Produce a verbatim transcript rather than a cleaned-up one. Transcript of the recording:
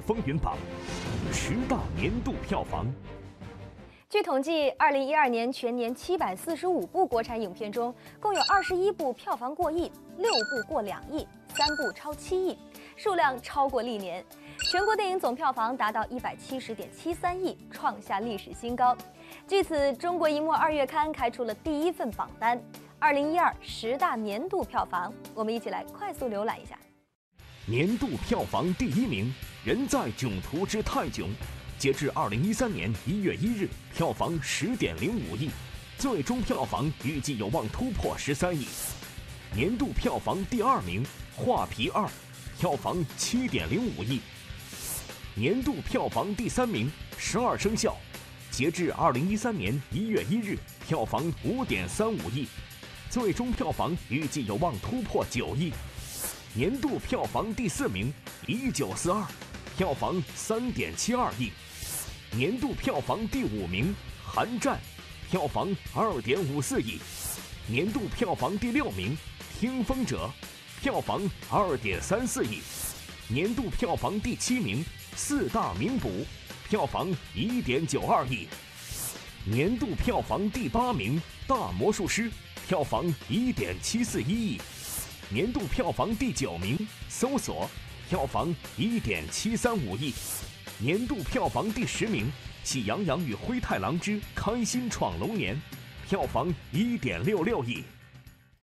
风云榜十大年度票房。 据统计，二零一二年全年七百四十五部国产影片中，共有二十一部票房过亿，六部过两亿，三部超七亿，数量超过历年。全国电影总票房达到一百七十点七三亿，创下历史新高。据此，中国银幕二月刊开出了第一份榜单：二零一二十大年度票房。我们一起来快速浏览一下。 年度票房第一名，《人在囧途之泰囧》。截至二零一三年一月一日，票房十点零五亿，最终票房预计有望突破十三亿。年度票房第二名，《画皮二》，票房七点零五亿。年度票房第三名，《十二生肖》，截至二零一三年一月一日，票房五点三五亿，最终票房预计有望突破九亿。年度票房第四名，《一九四二》，票房三点七二亿。年度票房第五名，《寒战》，票房二点五四亿。年度票房第六名，《听风者》，票房二点三四亿。年度票房第七名，《四大名捕》，票房一点九二亿。年度票房第八名，《大魔术师》，票房一点七四一亿。年度票房第九名，《搜索》，票房一点七三五亿。年度票房第十名，《喜羊羊与灰太狼之开心闯龙年》，票房一点六六亿。